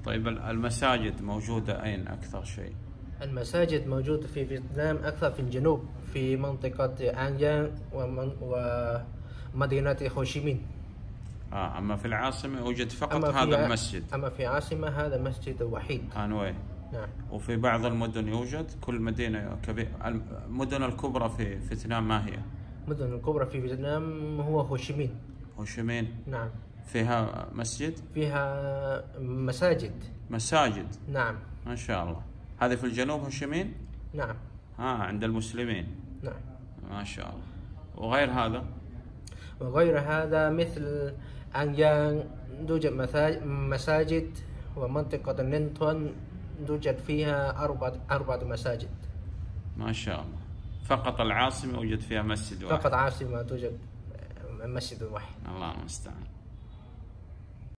طيب المساجد موجودة أين أكثر شيء؟ المساجد موجودة في فيتنام أكثر في الجنوب، في منطقة أنيان ومدينة هوشيمين. أما في العاصمة يوجد فقط هذا المسجد. أما في العاصمة هذا المسجد الوحيد. هانوي. نعم. وفي بعض المدن يوجد، كل مدينة المدن الكبرى في فيتنام ما هي؟ المدن الكبرى في فيتنام هو هوشيمين. هوشيمين. نعم. فيها مسجد؟ فيها مساجد. مساجد. نعم. ما شاء الله. هذه في الجنوب هوشيمين؟ نعم. عند المسلمين. نعم. ما شاء الله. وغير هذا؟ وغير هذا مثل أنيان توجد مساجد، ومنطقة نينتون توجد فيها أربعة مساجد. ما شاء الله. فقط العاصمة يوجد فيها مسجد واحد؟ فقط عاصمة توجد مسجد واحد. الله المستعان.